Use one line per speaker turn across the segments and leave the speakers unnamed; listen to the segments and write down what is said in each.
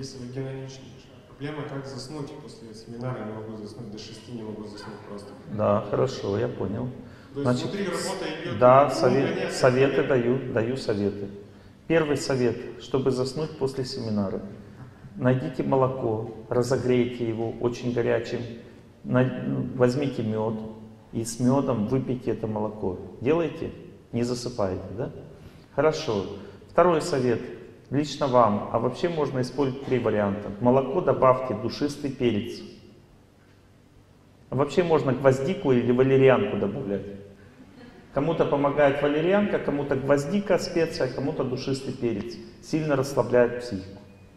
Если вы генетически, проблема, как заснуть после семинара, не могу заснуть, до 6 не могу заснуть просто.
Да, хорошо, я понял.
То есть
Значит,
внутри работа идет,
да, советы даю советы. Первый совет, чтобы заснуть после семинара. Найдите молоко, разогрейте его очень горячим, возьмите мед и с медом выпейте это молоко. Делаете? Не засыпаете, да? Хорошо. Второй совет. Лично вам, а вообще можно использовать 3 варианта. В молоко добавьте душистый перец. А вообще можно гвоздику или валерьянку добавлять. Кому-то помогает валерьянка, кому-то гвоздика, специя, кому-то душистый перец. Сильно расслабляет психику.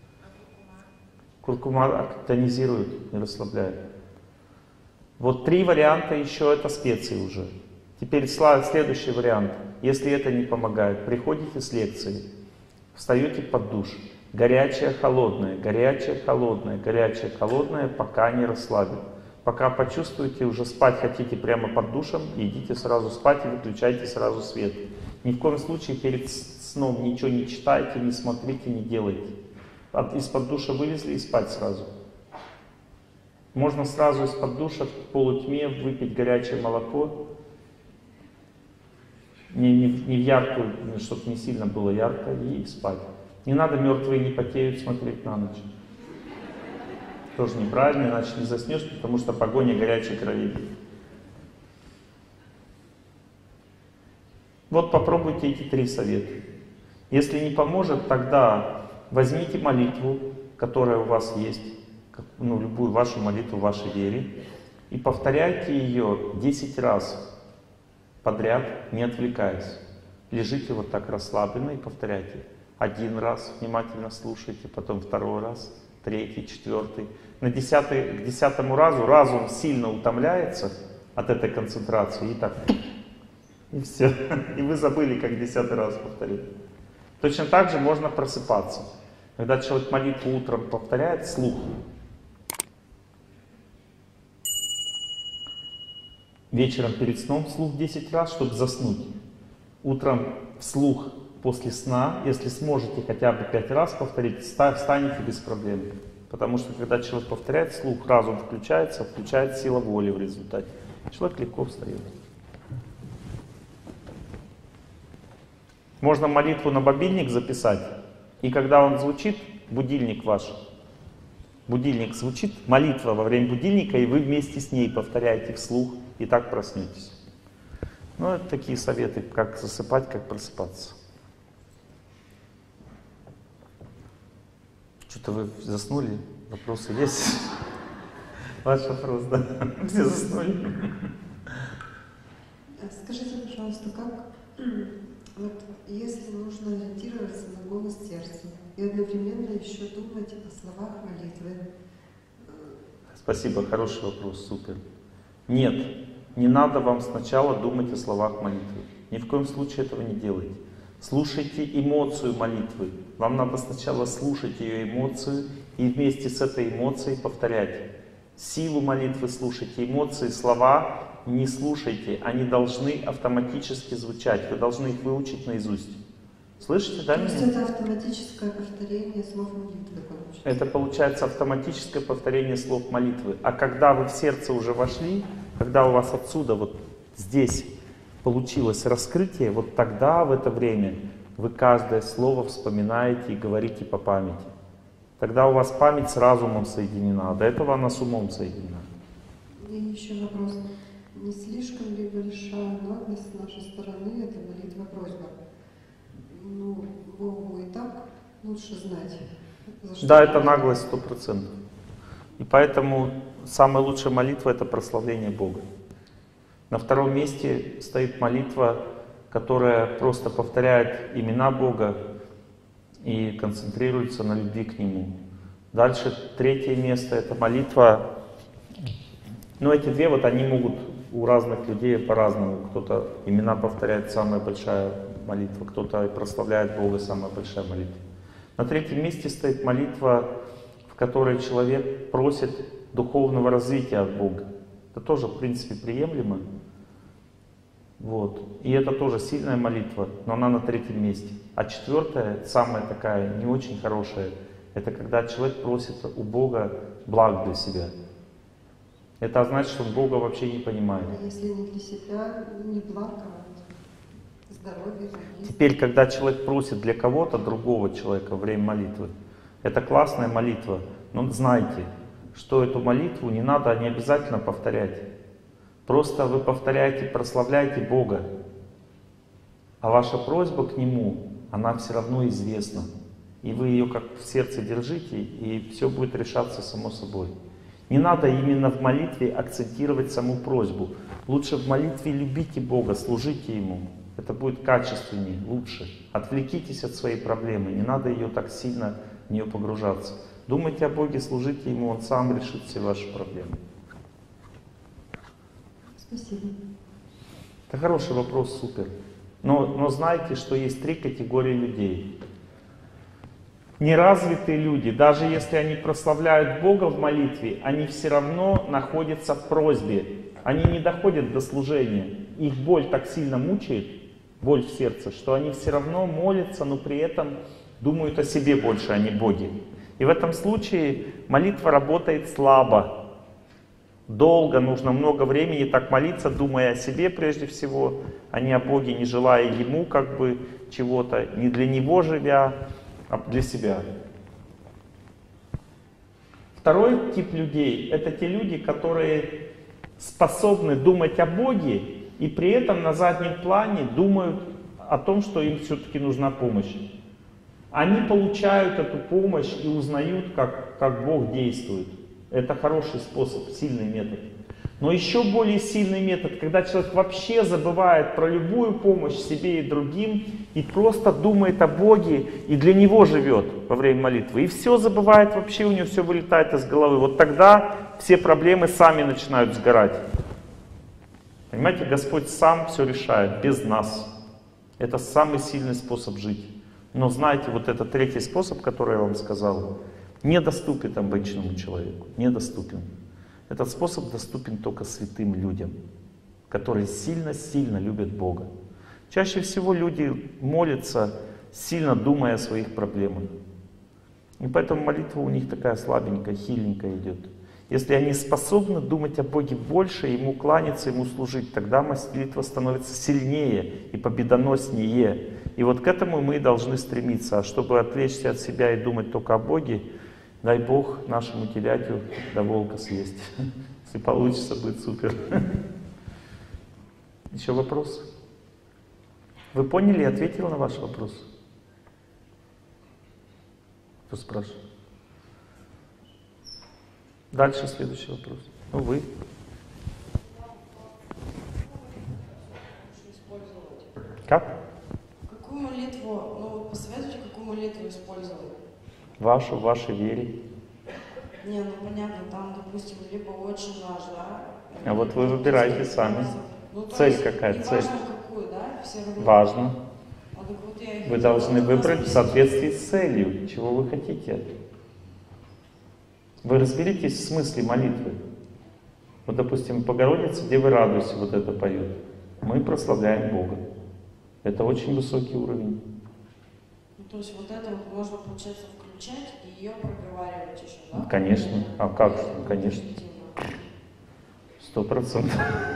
Куркума тонизирует и расслабляет. Вот 3 варианта еще это специи уже. Теперь следующий вариант. Если это не помогает, приходите с лекцией, встаете под душ. Горячее, холодное, горячее, холодное, горячее, холодное, пока не расслабит. Пока почувствуете, уже спать хотите прямо под душем, идите сразу спать и выключайте сразу свет. Ни в коем случае перед сном ничего не читайте, не смотрите, не делайте. Из-под душа вылезли и спать сразу. Можно сразу из-под душа в полутьме выпить горячее молоко. Не в яркую, чтобы не сильно было ярко, и спать. Не надо «Мертвые не потеют» смотреть на ночь. Тоже неправильно, иначе не заснешь, потому что погоня горячей крови. Вот попробуйте эти 3 совета. Если не поможет, тогда возьмите молитву, которая у вас есть, любую вашу молитву в вашей вере, и повторяйте ее 10 раз подряд, не отвлекаясь. Лежите вот так расслабленно и повторяйте. 1 раз внимательно слушайте, потом 2 раз, 3, 4. К 10-му разу разум сильно утомляется от этой концентрации, и так, и все. И вы забыли, как 10-й раз повторить. Точно так же можно просыпаться. Когда человек молитву утром повторяет вслух, вечером перед сном вслух 10 раз, чтобы заснуть. Утром вслух после сна, если сможете хотя бы 5 раз повторить, встанете без проблем. Потому что когда человек повторяет вслух, разум включается сила воли в результате. Человек легко встает. Можно молитву на мобильник записать, и когда он звучит, будильник ваш, будильник звучит, молитва во время будильника, и вы вместе с ней повторяете вслух, и так проснетесь. Ну, это такие советы, как засыпать, как просыпаться. Что-то вы заснули? Вопросы есть? Ваш вопрос, да? Все заснули?
Скажите, пожалуйста, как, вот, если нужно ориентироваться на голос сердца и одновременно еще думать о словах молитвы?
Спасибо, хороший вопрос, супер. Нет, не надо вам сначала думать о словах молитвы. Ни в коем случае этого не делайте. Слушайте эмоцию молитвы. Вам надо сначала слушать ее эмоцию и вместе с этой эмоцией повторять. Силу молитвы слушайте, эмоции, слова не слушайте. Они должны автоматически звучать. Вы должны их выучить наизусть. Слышите, да, меня?
То есть это автоматическое повторение слов молитвы получается? Это
получается автоматическое повторение слов молитвы. А когда вы в сердце уже вошли, когда у вас отсюда, вот здесь, получилось раскрытие, вот тогда, в это время, вы каждое слово вспоминаете и говорите по памяти. Тогда у вас память с разумом соединена, а до этого она с умом соединена.
И еще вопрос. Не слишком ли большая наглость с нашей стороны, это молитва-просьба? Ну, Богу и так лучше знать.
Да, это наглость 100%. И поэтому самая лучшая молитва — это прославление Бога. На втором месте стоит молитва, которая просто повторяет имена Бога и концентрируется на любви к Нему. Дальше третье место — это молитва. Но эти 2 вот они могут у разных людей по-разному. Кто-то имена повторяет, самая большая молитва, кто-то прославляет Бога, самая большая молитва. На третьем месте стоит молитва, в которой человек просит духовного развития от Бога. Это тоже, в принципе, приемлемо. Вот. И это тоже сильная молитва, но она на 3-м месте. А 4-я, самая такая не очень хорошая, Это когда человек просит у Бога благ для себя. Это значит, что он Бога вообще не понимает.
А если не для себя, не благо, а здоровье.
Теперь, когда человек просит для кого-то, другого человека во время молитвы, это классная молитва, но знайте, что эту молитву не надо, не обязательно повторять. Просто вы повторяете, прославляете Бога, а ваша просьба к Нему, она все равно известна. И вы ее как в сердце держите, и все будет решаться само собой. Не надо именно в молитве акцентировать саму просьбу. Лучше в молитве любите Бога, служите Ему. Это будет качественнее, лучше. Отвлекитесь от своей проблемы, не надо ее так сильно в нее погружаться. Думайте о Боге, служите Ему, Он сам решит все ваши проблемы.
Спасибо.
Это хороший вопрос, супер. Но знайте, что есть 3 категории людей. Неразвитые люди, даже если они прославляют Бога в молитве, они все равно находятся в просьбе. Они не доходят до служения. Их боль так сильно мучает, боль в сердце, что они все равно молятся, но при этом думают о себе больше, а не Боге. И в этом случае молитва работает слабо. Долго, нужно много времени так молиться, думая о себе прежде всего, а не о Боге, не желая Ему как бы чего-то, не для Него живя, а для себя. Второй тип людей — это те люди, которые способны думать о Боге и при этом на заднем плане думают о том, что им все-таки нужна помощь. Они получают эту помощь и узнают, как Бог действует. Это хороший способ, сильный метод. Но еще более сильный метод, когда человек вообще забывает про любую помощь себе и другим, и просто думает о Боге, и для Него живет во время молитвы. И все забывает вообще, у него все вылетает из головы. Вот тогда все проблемы сами начинают сгорать. Понимаете, Господь сам все решает, без нас. Это самый сильный способ жить. Но знаете, вот этот 3-й способ, который я вам сказал, недоступен обычному человеку, недоступен. Этот способ доступен только святым людям, которые сильно-сильно любят Бога. Чаще всего люди молятся, сильно думая о своих проблемах. И поэтому молитва у них такая слабенькая, хиленькая идет. Если они способны думать о Боге больше, Ему кланяться, Ему служить, тогда молитва становится сильнее и победоноснее. И вот к этому мы и должны стремиться. А чтобы отвлечься от себя и думать только о Боге, дай Бог нашему телятю до волка съесть. Если получится, будет супер. Еще вопрос? Вы поняли и ответил на ваш вопрос? Кто спрашивает? Дальше следующий вопрос. Ну, вы. Как?
Какую молитву, ну вот посоветуйте, какую молитву использовать?
Вашу, в вашей вере.
Не, ну понятно, там, допустим, либо очень наш, да?
А вот вы выбираете сами.
Ну,
Цель какая? Цель?
Важно какую, да? Все равно.
Важно.
А так вот я и
Вы
хотела,
должны
вот
выбрать в
вас
соответствии с целью, чего вы хотите. Вы разберитесь в смысле молитвы. Вот, допустим, Богородица, Девы радуйся, вот это поет. Мы прославляем Бога. Это очень высокий уровень.
Ну, то есть вот это вот можно, получается, включать и ее проговаривать еще, да?
Конечно. А как же? Конечно.
Эффективно.
100%.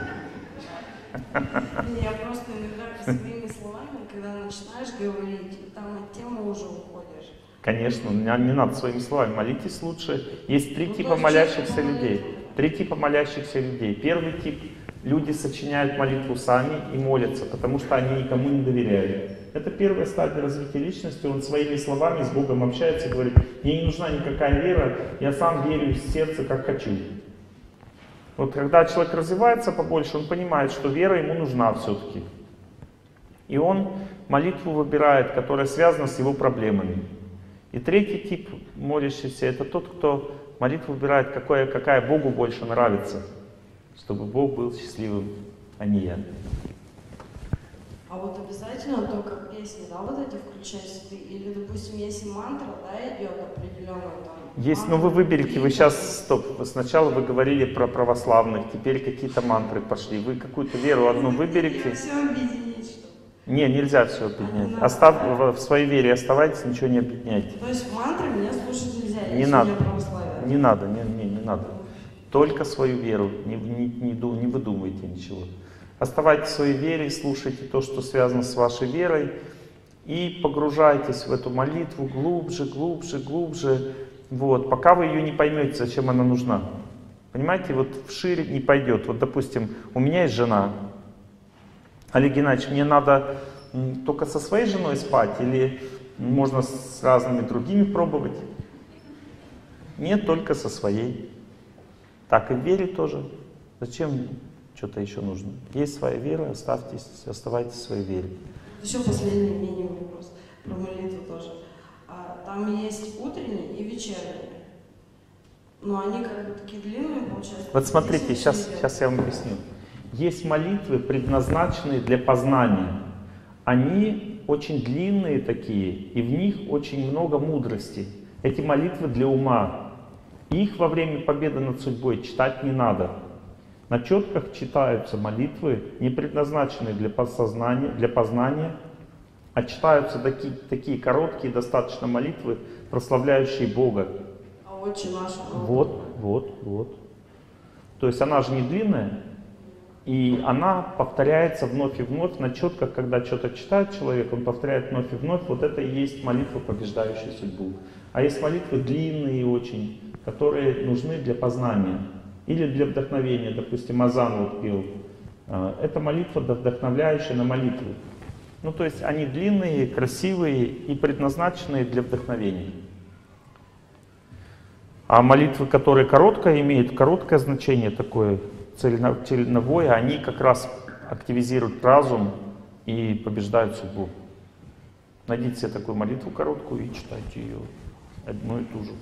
Я просто иногда своими словами, когда начинаешь говорить, и там от темы уже уходишь.
Конечно, не надо своими словами. Молитесь лучше. Есть 3
Ну,
типа
то есть
молящихся
чисто
людей. 3 типа молящихся людей. Первый тип — люди сочиняют молитву сами и молятся, потому что они никому не доверяют. Это первая стадия развития личности. Он своими словами с Богом общается и говорит: мне не нужна никакая вера, я сам верю из сердца, как хочу. Вот когда человек развивается побольше, он понимает, что вера ему нужна все-таки. И он молитву выбирает, которая связана с его проблемами. И 3-й тип молящийся — это тот, кто молитву выбирает, какая Богу больше нравится, чтобы Бог был счастливым, а не я.
А вот обязательно только песни, да, вот эти включать? Или, допустим, если мантра, да, идет определенная там...
Есть, но вы выберете, вы сейчас, стоп, сначала вы говорили про православных, теперь какие-то мантры пошли. Вы какую-то веру одну выберете.
Все объединить, что?
Не, нельзя все объединять. В своей вере оставайтесь, ничего не объединяйте.
То есть мантры мне слушать нельзя,
Не
если
надо.
у меня православие?
Не надо, не надо. Только свою веру, не выдумывайте ничего. Оставайтесь в своей вере, слушайте то, что связано с вашей верой, и погружайтесь в эту молитву глубже, глубже, глубже, вот, пока вы ее не поймете, зачем она нужна. Понимаете, вот вширь не пойдет. Вот, допустим, у меня есть жена. Олег Геннадьевич, мне надо только со своей женой спать или можно с разными другими пробовать? Нет, только со своей. Так и в вере тоже. Зачем что-то еще нужно? Есть своя вера, оставайтесь в своей вере.
Еще последний минимум вопрос про молитву тоже. Там есть утренние и вечерние. Но они как бы такие длинные, получается.
Вот смотрите, сейчас я вам объясню. Есть молитвы, предназначенные для познания. Они очень длинные такие, и в них очень много мудрости. Эти молитвы для ума. Их во время победы над судьбой читать не надо. На четках читаются молитвы, не предназначенные для познания, а читаются такие короткие достаточно молитвы, прославляющие Бога.
А «Отче наш»?
Вот. То есть она же не длинная, и она повторяется вновь и вновь на четках, когда что-то читает человек, он повторяет вновь и вновь. Вот это и есть молитва, побеждающая судьбу. А есть молитвы длинные очень, которые нужны для познания или для вдохновения. Допустим, Азан вот пел. Это молитва, вдохновляющая на молитву. Ну, то есть они длинные, красивые и предназначенные для вдохновения. А молитвы, которые имеют короткое значение такое, целевое, они как раз активизируют разум и побеждают судьбу. Найдите себе такую молитву короткую и читайте ее, одну и ту же.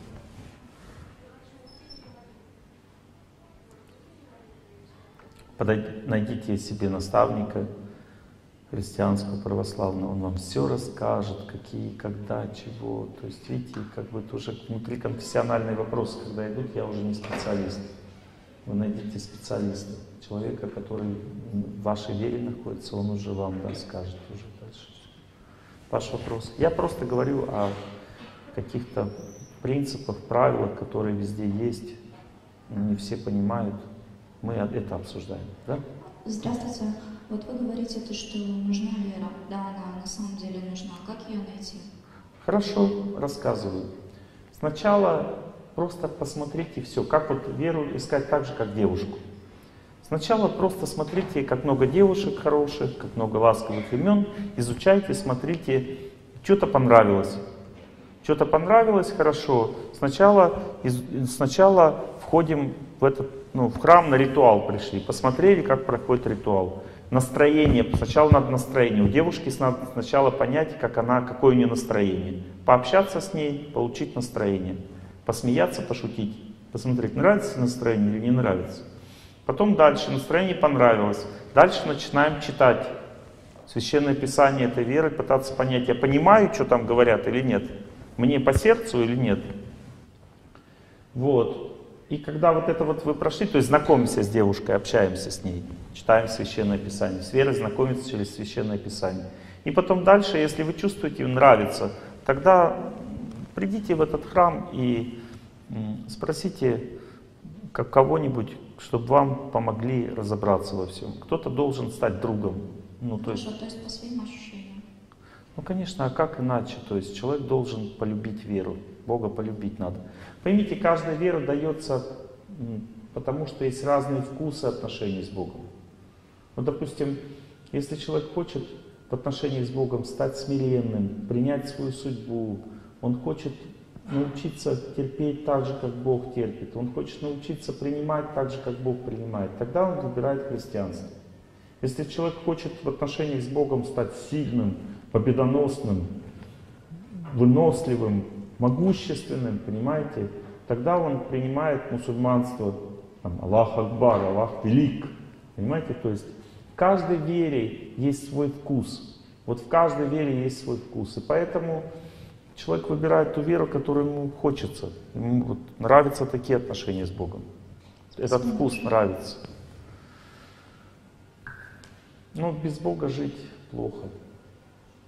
Найдите себе наставника христианского, православного, он вам все расскажет, какие, когда, чего. То есть, видите, как бы это уже внутриконфессиональные вопросы, когда идут, я уже не специалист. Вы найдите специалиста, человека, который в вашей вере находится, он уже вам скажет уже дальше. Ваш вопрос. Я просто говорю о каких-то принципах, правилах, которые везде есть. Не все понимают. Мы это обсуждаем. Да?
Здравствуйте. Вот вы говорите, что нужна вера. Да, она на самом деле нужна. Как ее найти?
Хорошо, рассказываю. Сначала просто посмотрите все. Как вот веру искать так же, как девушку. Сначала просто смотрите, как много девушек хороших, как много ласковых имен. Изучайте, смотрите. Что-то понравилось. Что-то понравилось, хорошо. Сначала входим в храм, на ритуал пришли. Посмотрели, как проходит ритуал. Настроение. Сначала надо настроение. У девушки надо сначала понять, какое у нее настроение. Пообщаться с ней, получить настроение. Посмеяться, пошутить. Посмотреть, нравится настроение или не нравится. Потом дальше. Настроение понравилось. Дальше начинаем читать Священное Писание этой веры, пытаться понять, я понимаю, что там говорят или нет. Мне по сердцу или нет. Вот. И когда вот это вот вы прошли, то есть знакомимся с девушкой, общаемся с ней, читаем Священное Писание. С верой знакомиться через Священное Писание. И потом дальше, если вы чувствуете, им нравится, тогда придите в этот храм и спросите кого-нибудь, чтобы вам помогли разобраться во всем. Кто-то должен стать другом.
То есть по своим ощущениям.
Конечно, а как иначе? То есть человек должен полюбить веру. Бога полюбить надо. Поймите, каждая вера дается, потому что есть разные вкусы отношений с Богом. Допустим, если человек хочет в отношении с Богом стать смиренным, принять свою судьбу, он хочет научиться терпеть так же, как Бог терпит, он хочет научиться принимать так же, как Бог принимает, тогда он выбирает христианство. Если человек хочет в отношениях с Богом стать сильным, победоносным, выносливым, могущественным, понимаете, тогда он принимает мусульманство, Аллах Акбар, Аллах Велик, понимаете, то есть в каждой вере есть свой вкус, вот в каждой вере есть свой вкус, и поэтому человек выбирает ту веру, которую ему хочется, ему нравятся такие отношения с Богом, этот вкус нравится. Но без Бога жить плохо,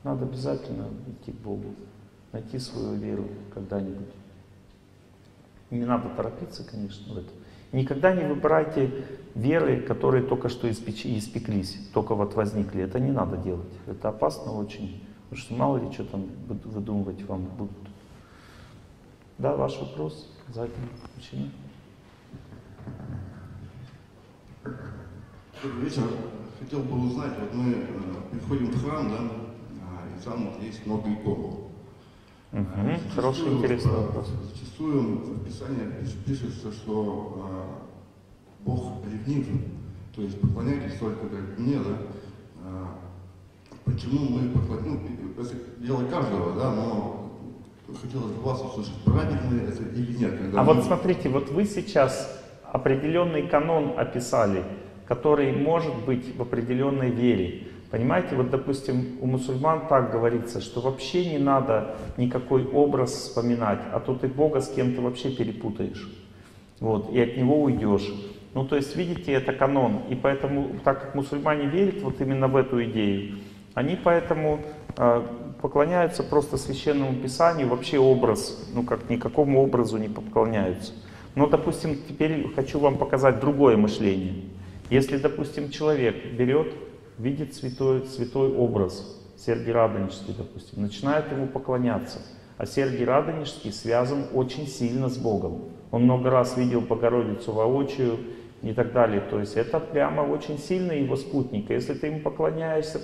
надо обязательно идти к Богу, найти свою веру когда-нибудь. Не надо торопиться, конечно, в этом. Никогда не выбирайте веры, которые только что испеклись, только вот возникли. Это не надо делать. Это опасно очень, потому что мало ли что там выдумывать вам будут. Да, ваш вопрос, задний, мужчина.
Добрый вечер. Хотел бы узнать, вот мы приходим в храм, да, и там вот есть много икон.
Хороший, интересный вопрос.
Зачастую в Писании пишется, что Бог ревнив, то есть поклоняйтесь только как мне, да. Почему мы поклоняемся, это дело каждого, да, но хотелось бы вас услышать, правильно это или нет.
А вот смотрите, вот вы сейчас определенный канон описали, который может быть в определенной вере. Понимаете, вот допустим, у мусульман так говорится, что вообще не надо никакой образ вспоминать, а то ты Бога с кем-то вообще перепутаешь. Вот, и от него уйдешь. Ну, то есть, видите, это канон. И поэтому, так как мусульмане верят вот именно в эту идею, они поэтому поклоняются просто священному писанию, вообще образ, ну как никакому образу не поклоняются. Но, допустим, теперь хочу вам показать другое мышление. Если, допустим, человек берет, видит святой образ, Сергий Радонежский, допустим, начинает ему поклоняться, а Сергий Радонежский связан очень сильно с Богом. Он много раз видел Богородицу воочию и так далее. То есть это прямо очень сильно его спутник. И если ты ему поклоняешься,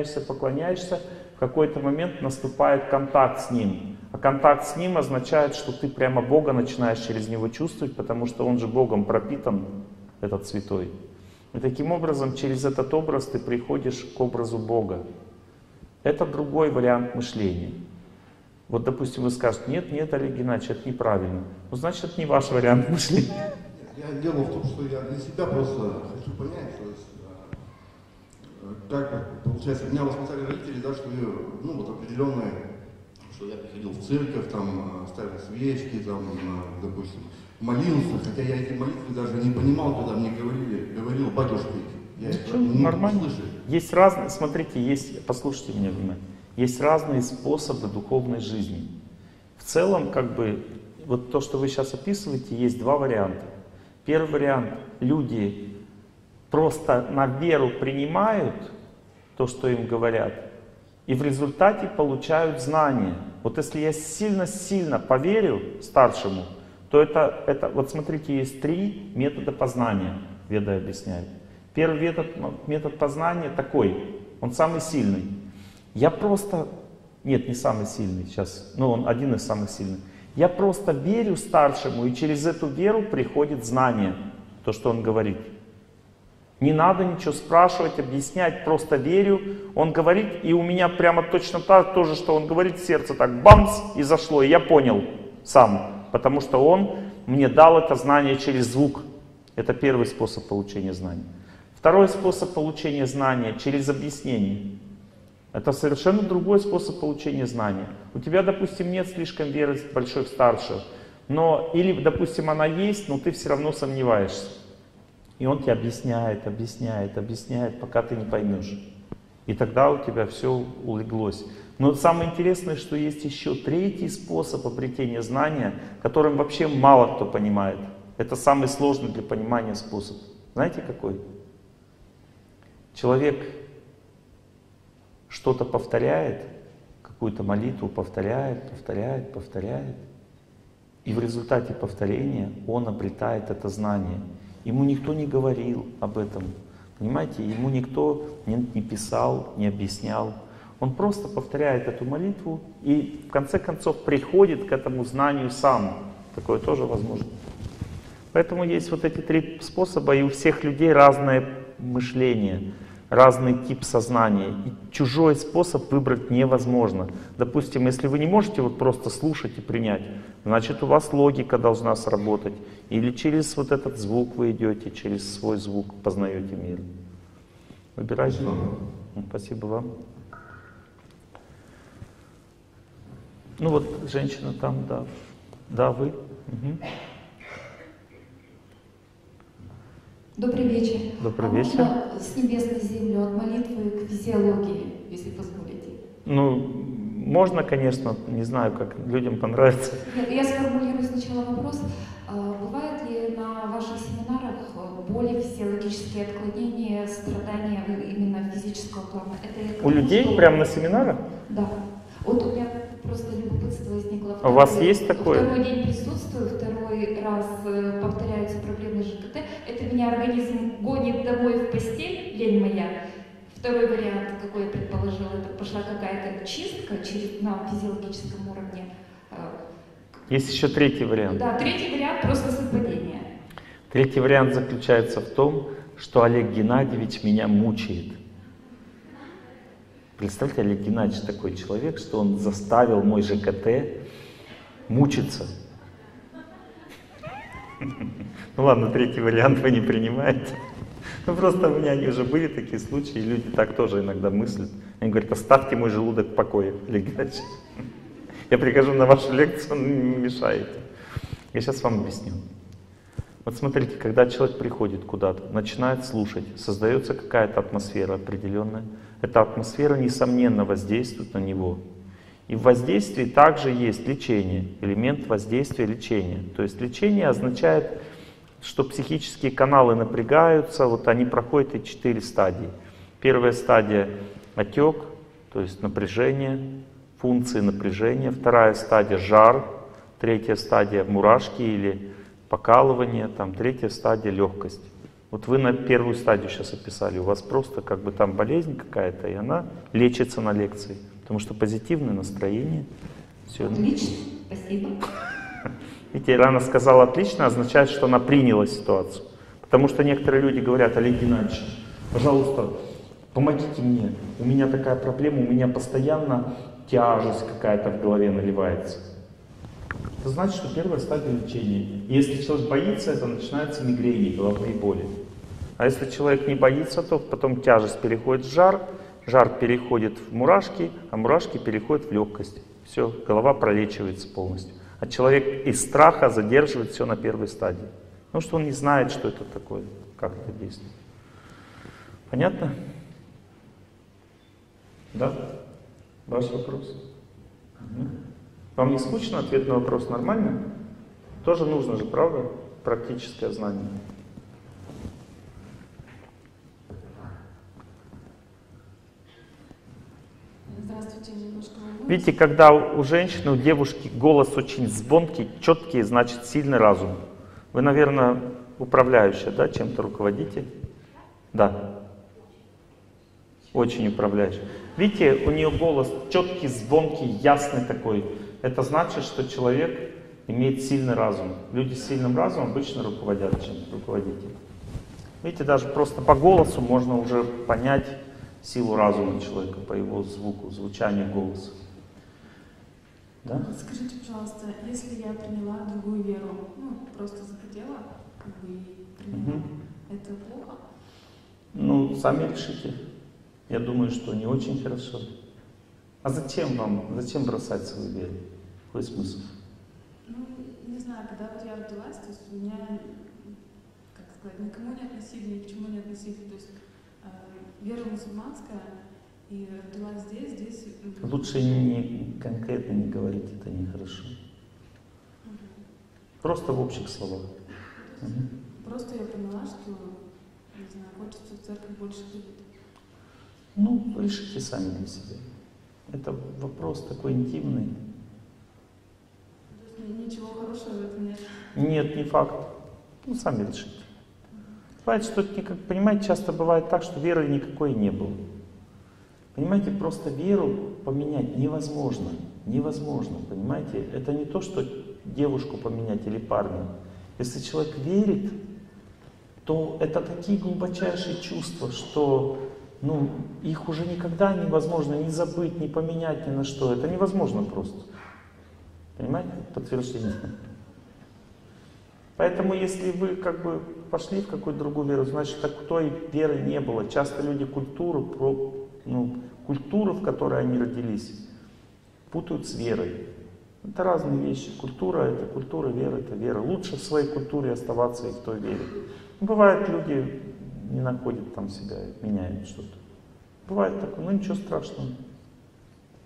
в какой-то момент наступает контакт с ним. А контакт с ним означает, что ты прямо Бога начинаешь через него чувствовать, потому что он же Богом пропитан, этот святой. И таким образом, через этот образ ты приходишь к образу Бога. Это другой вариант мышления. Вот, допустим, вы скажете, нет, Олег Геннадьевич, это неправильно. Ну, значит, это не ваш вариант мышления.
Дело в том, что я для себя просто хочу понять, то есть, как получается, меня воспитали родители, да, что я, ну, вот определенные, что я приходил в церковь, там, ставил свечки, там, допустим, молился, хотя я эти молитвы даже не понимал, когда мне говорил батюшка. Я их не
нормально.
слышал.
Есть разные, смотрите, послушайте меня внимательно, есть разные способы духовной жизни. В целом, как бы, вот то, что вы сейчас описываете, есть два варианта. Первый вариант, люди просто на веру принимают то, что им говорят, и в результате получают знания. Вот если я сильно-сильно поверю старшему, то это, вот смотрите, есть 3 метода познания, Веды объясняют. Первый метод познания такой, он самый сильный. Я просто, нет, не самый сильный сейчас, но он один из самых сильных. Я просто верю старшему, и через эту веру приходит знание, то, что он говорит. Не надо ничего спрашивать, объяснять, просто верю. Он говорит, и у меня прямо точно то же, что он говорит, сердце так бамс, и зашло, и я понял сам. Потому что он мне дал это знание через звук. Это первый способ получения знаний. Второй способ получения знания через объяснение. Это совершенно другой способ получения знания. У тебя, допустим, нет слишком веры большой в старшего, но, или, допустим, она есть, но ты все равно сомневаешься. И он тебе объясняет, пока ты не поймешь. И тогда у тебя все улеглось. Но самое интересное, что есть еще 3-й способ обретения знания, которым вообще мало кто понимает. Это самый сложный для понимания способ. Знаете какой? Человек что-то повторяет, какую-то молитву повторяет. И в результате повторения он обретает это знание. Ему никто не говорил об этом. Понимаете, ему никто не писал, не объяснял. Он просто повторяет эту молитву и в конце концов приходит к этому знанию сам. Такое тоже возможно. Поэтому есть вот эти 3 способа, и у всех людей разное мышление, разный тип сознания. И чужой способ выбрать невозможно. Допустим, если вы не можете вот просто слушать и принять, значит у вас логика должна сработать. Или через вот этот звук вы идете, через свой звук познаете мир. Выбирайте. Спасибо вам. Ну вот женщина там, да. Да, вы. Угу.
Добрый вечер.
Добрый вечер.
Можно с небес на землю, от молитвы к физиологии, если позволите?
Ну, можно, конечно, не знаю, как людям понравится.
Я сформулирую сначала вопрос. Бывают ли на ваших семинарах боли, физиологические отклонения, страдания именно физического плана? Это
У людей прямо на семинарах?
Да. Вот у меня просто любопытство возникло.
У вас есть такое?
Второй день присутствую, второй раз повторяются проблемы ЖКТ. Это меня организм гонит домой в постель, лень моя. Второй вариант, какой я предположила, это пошла какая-то чистка на физиологическом уровне.
Есть еще третий вариант.
Да, третий вариант просто совпадение.
Третий вариант заключается в том, что Олег Геннадьевич меня мучает. Представьте, Олег Геннадьевич такой человек, что он заставил мой ЖКТ мучиться. Ну ладно, третий вариант вы не принимаете. Ну просто у меня они уже были такие случаи, и люди так тоже иногда мыслят. Они говорят: оставьте мой желудок в покое, Олег Геннадьевич. Я прихожу на вашу лекцию, он не мешаете. Я сейчас вам объясню. Вот смотрите, когда человек приходит куда-то, начинает слушать, создается какая-то атмосфера определенная. Эта атмосфера, несомненно, воздействует на него. И в воздействии также есть лечение, элемент воздействия лечения. То есть лечение означает, что психические каналы напрягаются, вот они проходят и 4 стадии. Первая стадия — отек, то есть напряжение, функции напряжения. Вторая стадия — жар. Третья стадия — мурашки или покалывание. Там третья стадия — легкость. Вот вы на первую стадию сейчас описали. У вас просто как бы там болезнь какая-то, и она лечится на лекции. Потому что позитивное настроение. Все.
Отлично, спасибо.
Видите, Ирана сказала «отлично», означает, что она приняла ситуацию. Потому что некоторые люди говорят: Олег Геннадьевич, пожалуйста, помогите мне. У меня такая проблема, у меня постоянно тяжесть какая-то в голове наливается. Это значит, что первая стадия лечения. Если человек боится, это начинается мигрень, головные боли. А если человек не боится, то потом тяжесть переходит в жар, жар переходит в мурашки, а мурашки переходят в легкость. Все, голова пролечивается полностью. А человек из страха задерживает все на первой стадии. Потому что он не знает, что это такое, как это действует. Понятно? Да? Ваш вопрос? Угу. Вам не скучно? Ответ на вопрос нормально? Тоже нужно же, правда? Практическое знание.
Здравствуйте, немножко волнуюсь.
Видите, когда у женщины, у девушки голос очень звонкий, четкий, значит сильный разум. Вы, наверное, управляющая, да, чем-то руководите? Да. Очень управляющая. Видите, у нее голос четкий, звонкий, ясный такой. Это значит, что человек имеет сильный разум. Люди с сильным разумом обычно руководят чем-то, руководители. Видите, даже просто по голосу можно уже понять силу разума человека, по его звуку, звучанию голоса. Да?
Скажите, пожалуйста, если я приняла другую веру, ну, просто захотела, как бы и приняла, это плохо?
Ну, сами решите. Я думаю, что не очень хорошо. А зачем вам, зачем бросать свою веру? Какой смысл?
Ну, не знаю, когда вот я родилась, то есть у меня, как сказать, никому не относили, ни к чему не относили, то есть вера мусульманская, и родилась здесь...
Лучше не конкретно не говорить, это нехорошо. Просто в общих словах.
Просто я поняла, что, не знаю, хочется в церковь больше ходить.
Ну, решите сами для себя. Это вопрос такой интимный.
То есть ничего хорошего в этом нет?
Нет, не факт. Ну, сами решите. Бывает, что, понимаете, часто бывает так, что веры никакой не было. Понимаете, просто веру поменять невозможно. Невозможно, понимаете? Это не то, что девушку поменять или парня. Если человек верит, то это такие глубочайшие чувства, что ну, их уже никогда невозможно ни забыть, ни поменять ни на что. Это невозможно просто. Понимаете? Подтверждение. Поэтому, если вы как бы пошли в какую-то другую веру, значит, той веры не было. Часто люди культуру, в которой они родились, путают с верой. Это разные вещи. Культура — это культура, вера — это вера. Лучше в своей культуре оставаться и в той вере. Бывает, люди не находят там себя, меняют что-то. Бывает такое, но ничего страшного.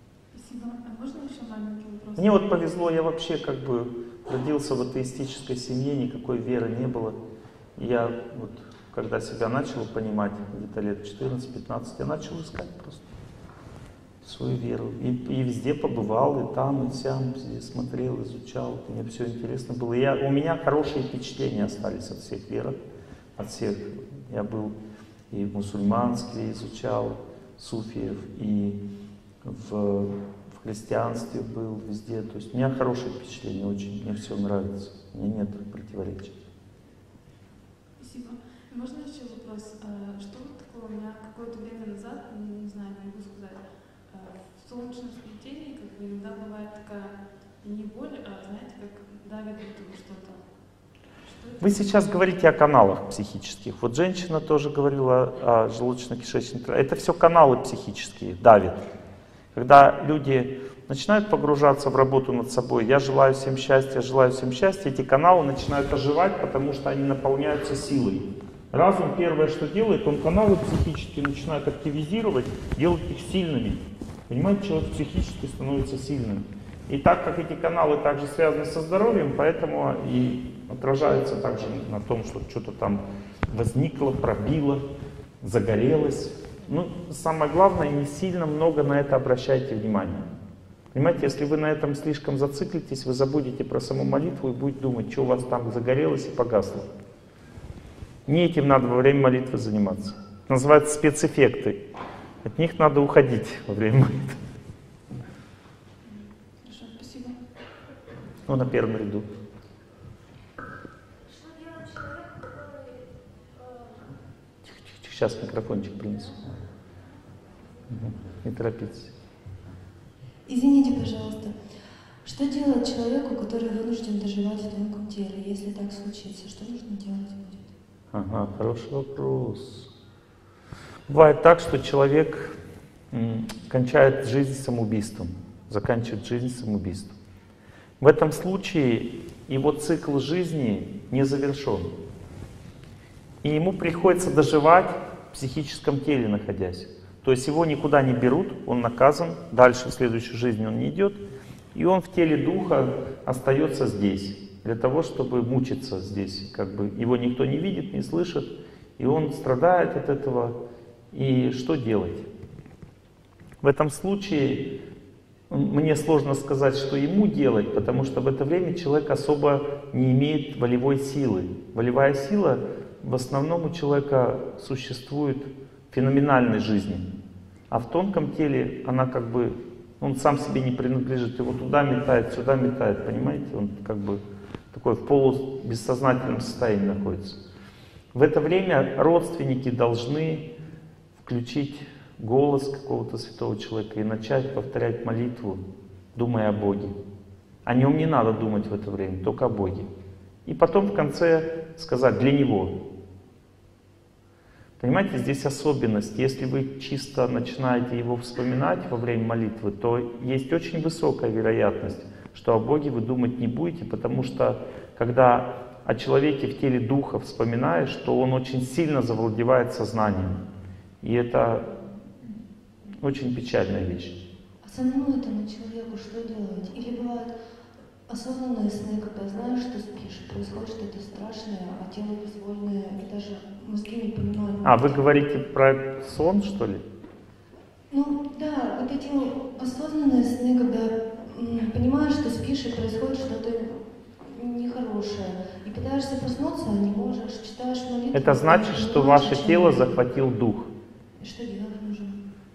Спасибо. А можно еще маленький вопрос?
Мне вот повезло, я вообще как бы родился в атеистической семье, никакой веры не было. И я вот, когда себя начал понимать, где-то лет 14-15, я начал искать просто свою веру. И везде побывал, и там, и сям, везде смотрел, изучал. И мне все интересно было. У меня хорошие впечатления остались от всех веров, от всех. Я был и в мусульманстве изучал суфиев, и в христианстве был везде. То есть у меня хорошее впечатление очень, мне все нравится, мне нет противоречий.
Спасибо. Можно еще вопрос? Что вот такое у меня какое-то время назад, не знаю, не могу сказать, в солнечном сплетении как бы иногда бывает такая не боль, а знаете, как давит будто что-то.
Вы сейчас говорите о каналах психических. Вот женщина тоже говорила о желудочно-кишечном тракте. Это все каналы психические, давит. Когда люди начинают погружаться в работу над собой, я желаю всем счастья, эти каналы начинают оживать, потому что они наполняются силой. Разум первое, что делает, он каналы психические начинает активизировать, делать их сильными. Понимаете, человек психически становится сильным. И так как эти каналы также связаны со здоровьем, поэтому и отражается также на том, что что-то там возникло, пробило, загорелось. Ну, самое главное, не сильно много на это обращайте внимание. Понимаете, если вы на этом слишком зациклитесь, вы забудете про саму молитву и будете думать, что у вас там загорелось и погасло. Не этим надо во время молитвы заниматься. Это называется спецэффекты. От них надо уходить во время молитвы.
Хорошо, спасибо.
Ну, на первом ряду. Тихо, сейчас микрофончик принесу. Не торопитесь.
Извините, пожалуйста, что делать человеку, который вынужден доживать в тонком теле, если так случится? Что нужно делать будет?
Ага, хороший вопрос. Бывает так, что человек кончает жизнь самоубийством, заканчивает жизнь самоубийством. В этом случае его цикл жизни не завершен. И ему приходится доживать в психическом теле, находясь. То есть его никуда не берут, он наказан, дальше в следующую жизнь он не идет, и он в теле духа остается здесь, для того, чтобы мучиться здесь. Как бы его никто не видит, не слышит, и он страдает от этого. И что делать? В этом случае мне сложно сказать, что ему делать, потому что в это время человек особо не имеет волевой силы. Волевая сила в основном у человека существует в феноменальной жизни. А в тонком теле она как бы, он сам себе не принадлежит, его туда метает, сюда метает, понимаете? Он как бы такой в полубессознательном состоянии находится. В это время родственники должны включить голос какого-то святого человека и начать повторять молитву, думая о Боге. О нем не надо думать в это время, только о Боге. И потом в конце сказать «для Него». Понимаете, здесь особенность. Если вы чисто начинаете его вспоминать во время молитвы, то есть очень высокая вероятность, что о Боге вы думать не будете, потому что когда о человеке в теле духа вспоминаешь, то он очень сильно завладевает сознанием. И это очень печальная вещь.
А самому этому человеку что делать? Или бывают осознанные сны, когда знаешь, что спишь, происходит что-то страшное, а тело безвольное, и даже мозги не понимают.
А, вы говорите про сон, что ли?
Ну, да, вот эти осознанные сны, когда понимаешь, что спишь, и происходит что-то нехорошее, и пытаешься проснуться, а не можешь, читаешь молитву.
Это значит, что ваше тело захватил дух.
И что делать нужно?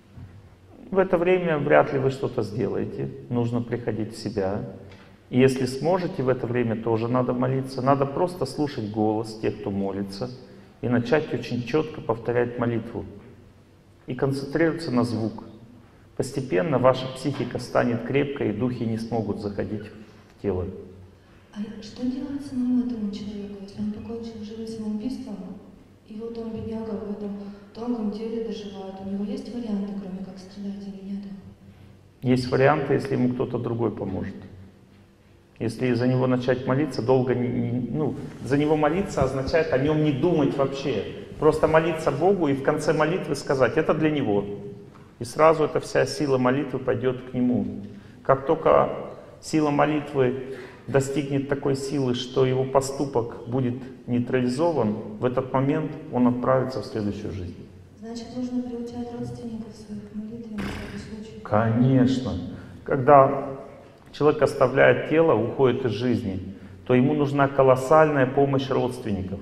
В это время вряд ли вы что-то сделаете. Нужно приходить в себя. И если сможете в это время, тоже надо молиться. Надо просто слушать голос тех, кто молится, и начать очень четко повторять молитву. И концентрироваться на звук. Постепенно ваша психика станет крепкой, и духи не смогут заходить в тело.
А что делать самому этому человеку, если он покончил жизнь самоубийством, и вот он, бедняга, в этом тонком теле доживает? У него есть варианты, кроме как страдать или нет?
Есть варианты, если ему кто-то другой поможет. Если за него начать молиться, долго за него молиться означает о нем не думать вообще. Просто молиться Богу и в конце молитвы сказать, это для него. И сразу эта вся сила молитвы пойдет к нему. Как только сила молитвы достигнет такой силы, что его поступок будет нейтрализован, в этот момент он отправится в следующую жизнь.
Значит, нужно приучать родственников своих к молитве на всякий случай?
Конечно. Когда человек оставляет тело, уходит из жизни, то ему нужна колоссальная помощь родственников.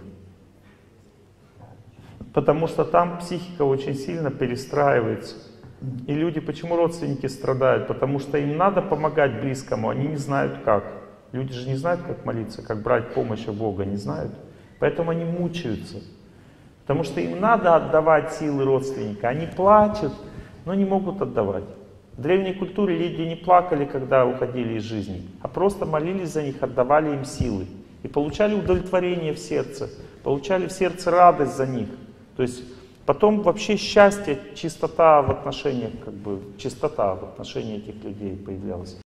Потому что там психика очень сильно перестраивается. И люди, почему родственники страдают? Потому что им надо помогать близкому, они не знают как. Люди же не знают, как молиться, как брать помощь у Бога, не знают. Поэтому они мучаются. Потому что им надо отдавать силы родственника. Они плачут, но не могут отдавать. В древней культуре люди не плакали, когда уходили из жизни, а просто молились за них, отдавали им силы. И получали удовлетворение в сердце, получали в сердце радость за них. То есть потом вообще счастье, чистота в отношениях, чистота в отношении этих людей появлялась.